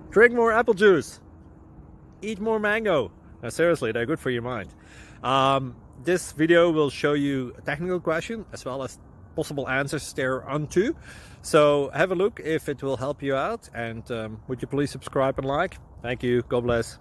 Drink more apple juice. Eat more mango. Now, seriously, they're good for your mind. This video will show you a technical question as well as possible answers thereunto. So have a look if it will help you out, and would you please subscribe and like? Thank you. God bless.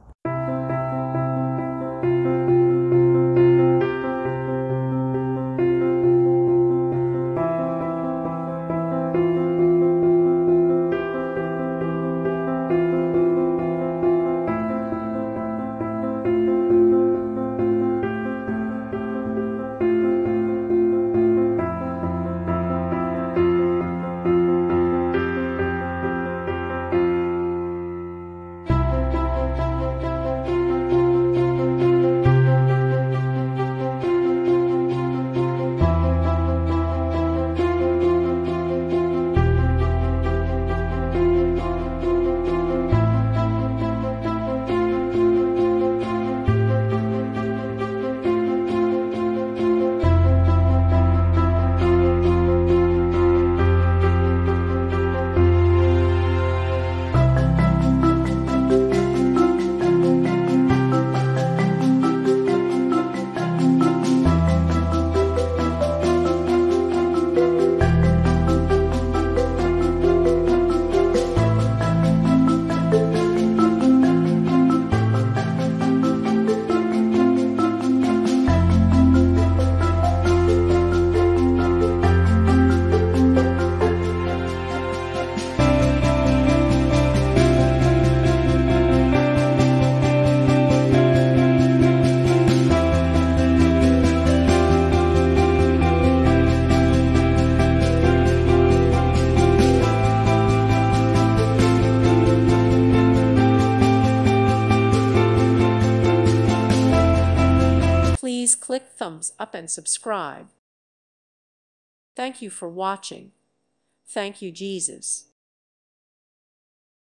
Please click thumbs up and subscribe. Thank you for watching. Thank you, Jesus.